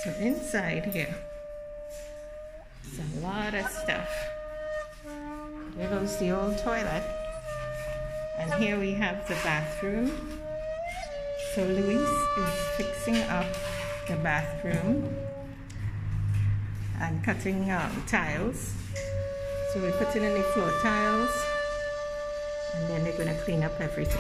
So inside here, there's a lot of stuff. There goes the old toilet. And here we have the bathroom. So Luis is fixing up the bathroom and cutting tiles. So we're putting in the floor tiles and then they're going to clean up everything.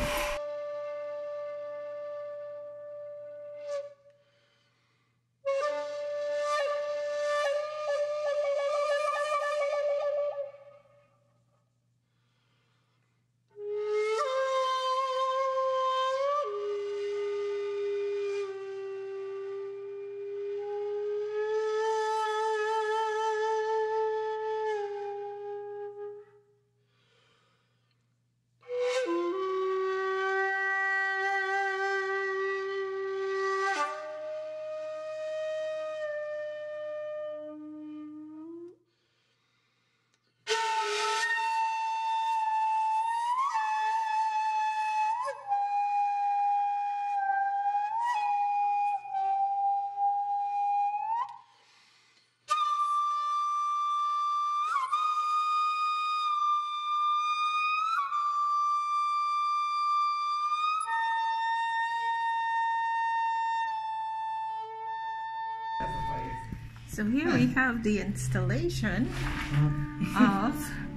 So here we have the installation of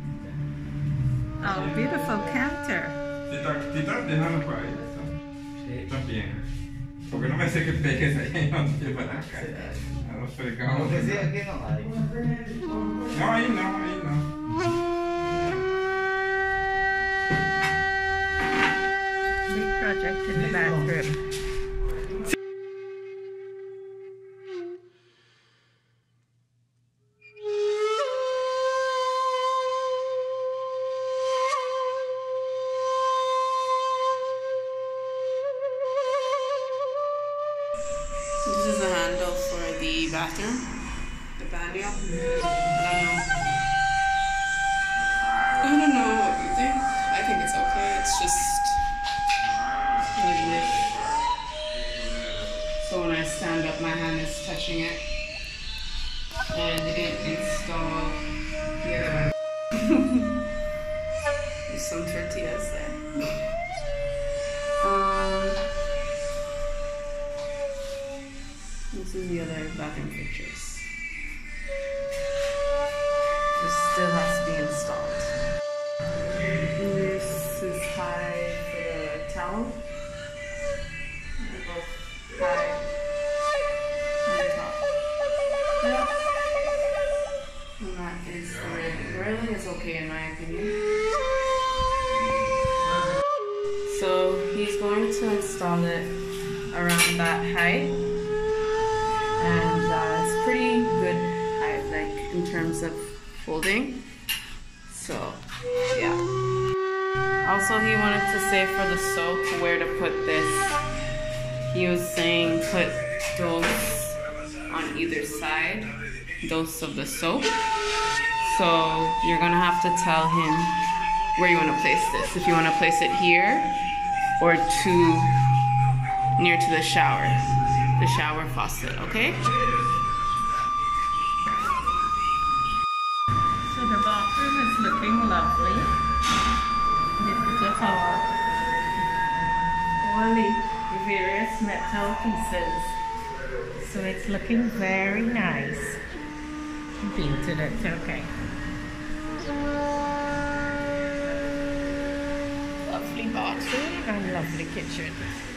our beautiful counter. Tita, déjalo por ahí. También. Porque no me sé qué peques ahí donde van acá. A los fregados. Porque sí, aquí no hay. No, ahí no, ahí no. Big project in the bathroom. This is the handle for the bathroom, the patio. I don't know what you think. I think it's okay. It's just like so when I stand up, my hand is touching it, and it didn't install the other one. There's some tortillas there. This is the other bathroom pictures. This still has to be installed. This is high for the towel. They're both high on the top. Yeah. And that is the railing. The railing is okay in my opinion. So he's going to install it around that height. And it's pretty good height, like in terms of folding. So, yeah. Also, he wanted to say for the soap where to put this. He was saying put dose on either side, dose of the soap. So you're gonna have to tell him where you want to place this. If you want to place it here or near to the shower faucet, okay? So the bathroom is looking lovely. This is our all the various metal pieces. So it's looking very nice. Painted it, okay. Lovely bathroom and lovely kitchen.